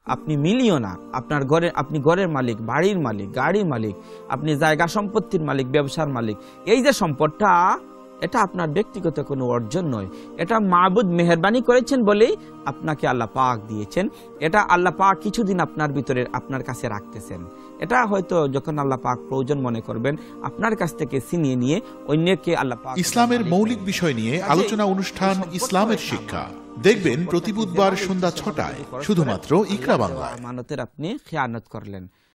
আপনি মিলিয়নার, আপনার ঘরে আপনি ঘরের মালিক, বাড়ির মালিক, গাড়ির মালিক, আপনি জায়গা সম্পত্তির মালিক, ব্যবসার মালিক, এই যে সম্পদটা, এটা আপনার ব্যক্তিগত কোনো অর্জন নয়। এটা মাবুদ মেহেরবানি করেছেন বলেই আপনাকে আল্লাহ পাক দিয়েছেন। এটা আল্লাহ পাক কিছুদিন আপনার ভিতরে আপনার কাছে রাখতেছেন। এটা হয়তো যখন আল্লাহ পাক প্রয়োজন মনে করবেন আপনার কাছ থেকে ছিনিয়ে নিয়ে অন্যকে আল্লাহ পাক। ইসলামের মৌলিক বিষয় নিয়ে আলোচনা অনুষ্ঠান ইসলামের শিক্ষা দেখবেন প্রতি বুধবার সন্ধ্যা ৬টায় শুধুমাত্র ইকরা বাংলায়। আমানতের আপনি খেয়ানত করলেন।